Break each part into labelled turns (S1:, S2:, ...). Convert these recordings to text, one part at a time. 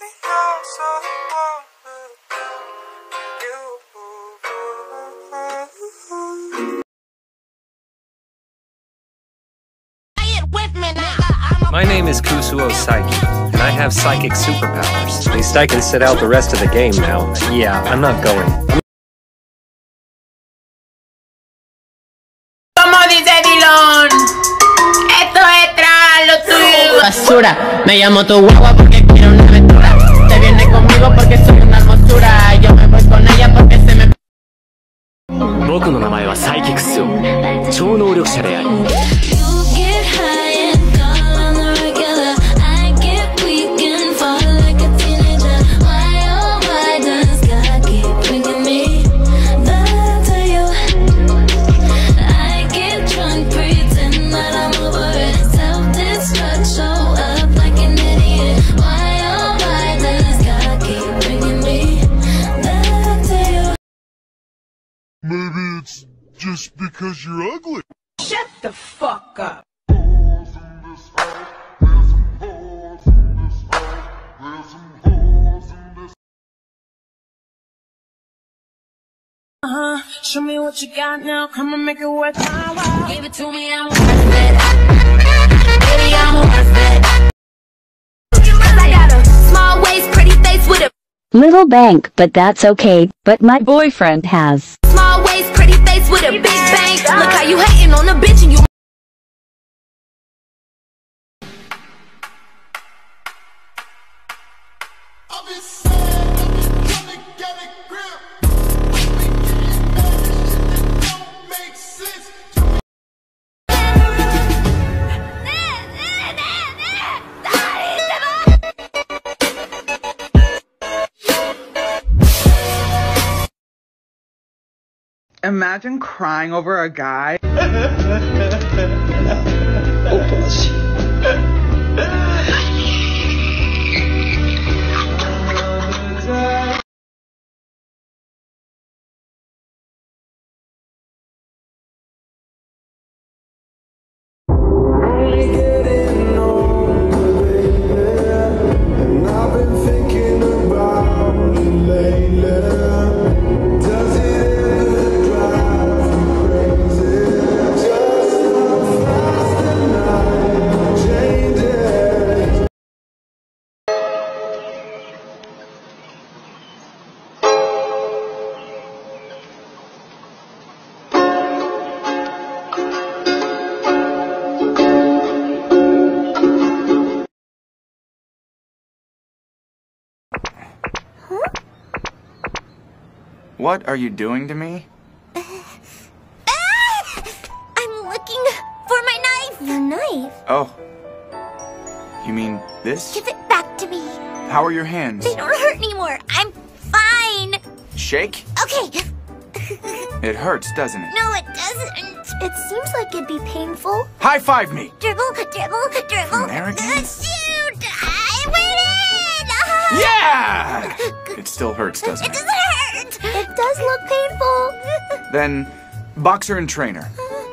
S1: My name is Kusuo Saiki, and I have psychic superpowers. At least I can sit out the rest of the game now. Yeah, I'm not going.
S2: Como dice Dillon, esto es tras lo tuyo. Basura, me llamo tu guagua porque quiero una aventura. Te vienes conmigo porque soy una hermosura. Yo me voy con ella porque se me...
S3: 僕の名前はサイキックスよ。超能力者であり。
S4: Maybe it's just because you're ugly.
S2: Shut the fuck up. Show me what you got now, come and make it worth my while. Give it to me, I'm worth it. Baby, I'm worth it. I got a small waist, pretty face with a
S5: little bank, but that's okay. But my boyfriend has
S2: small waist, pretty face with a big bank. Look how you hating on a bitch and you.
S6: Imagine crying over a guy.
S7: What are you doing to me?
S8: I'm looking for my knife. Your knife?
S7: Oh. You mean this?
S8: Give it back to me.
S7: How are your hands?
S8: They don't hurt anymore. I'm fine.
S7: Shake?
S8: Okay.
S7: It hurts, doesn't it?
S8: No, it doesn't. It seems like it'd be painful.
S7: High five me!
S8: Dribble, dribble, dribble.
S7: American?
S8: Shoot! I win!
S7: Yeah! It still hurts, doesn't
S8: It
S7: it?
S8: doesn't hurt. It does look painful.
S7: Then, boxer and trainer.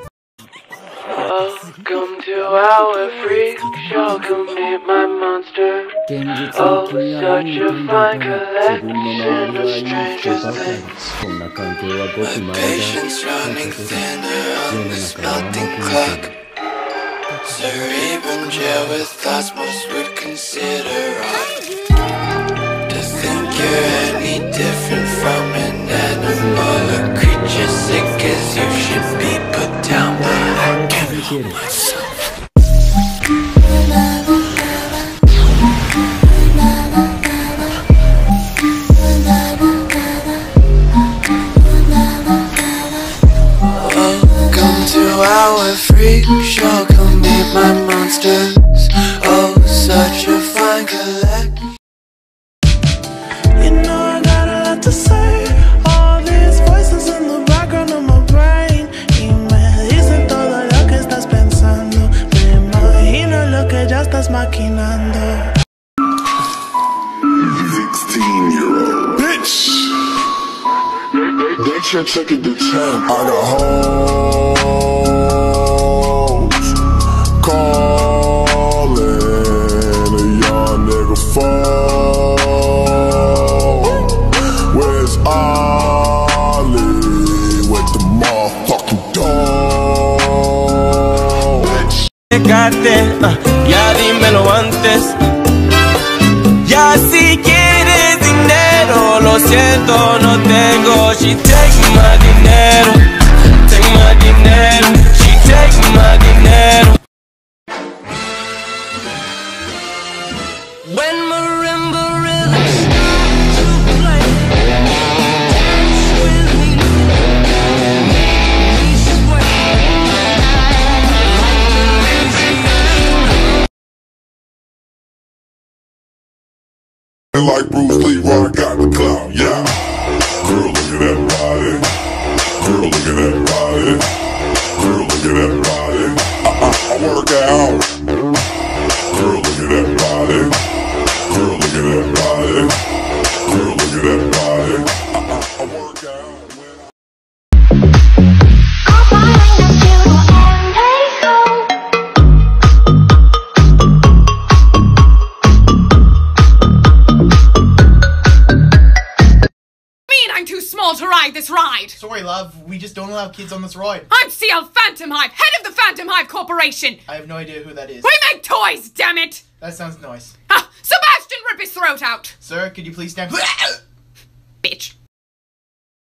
S9: Welcome to our freak show, come meet my monster. Oh, such a fine collection of stranger things. My patience running thinner on this melting clock. Cerebrum jail with thoughts most would consider odd. To think you're any different from an animal, a creature sick as you should be put down, but I can't help myself. Welcome to our freak show, come meet my monsters. Oh, such a fine collection. You know I got a lot to say. All these voices in the background of my brain. Y me dicen todo lo que estás pensando. Me imagino lo que ya estás maquinando.
S4: 16-year-old bitch. They should take it to 10. I got hoes calling a young nigga phone.
S10: she take my dinero, take my dinero, she take my dinero. When marimba rhythm starts to play, dance with me, we sway like the lazy.
S4: And like Bruce Lee, I got the clout, yeah. Girl, look at that body. Girl, look at that body. Girl, look at that body. I work out. Girl, look at that body. Girl, look at that body. Girl, look at that body. I work out.
S11: I'm too small to ride this ride!
S12: Sorry, love. We just don't allow kids on this ride.
S11: I'm CL Phantom Hive, head of the Phantom Hive Corporation!
S12: I have no idea who that is.
S11: We make toys, damn it!
S12: That sounds nice.
S11: Ah, Sebastian, rip his throat out!
S12: Sir, could you please stand?
S11: Bitch.